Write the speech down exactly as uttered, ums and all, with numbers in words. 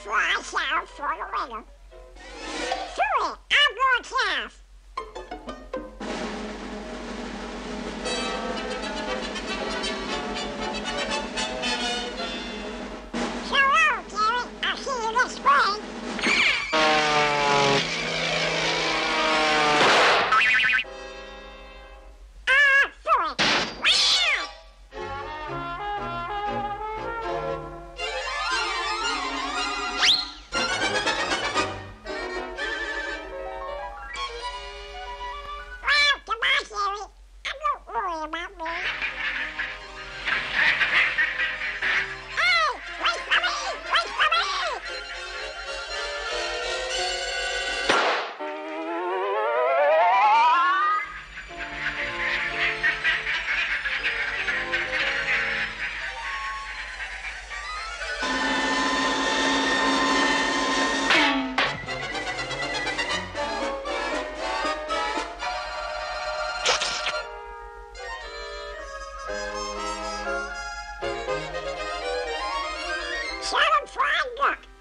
fly south for the winter. Through it, I'm going south. So long, Jerry. I'll see you this spring. Ah, through it. Wow! Well, goodbye, Jerry. And don't worry about me. Hey, wait for me! Wait for me! Southbound Duck.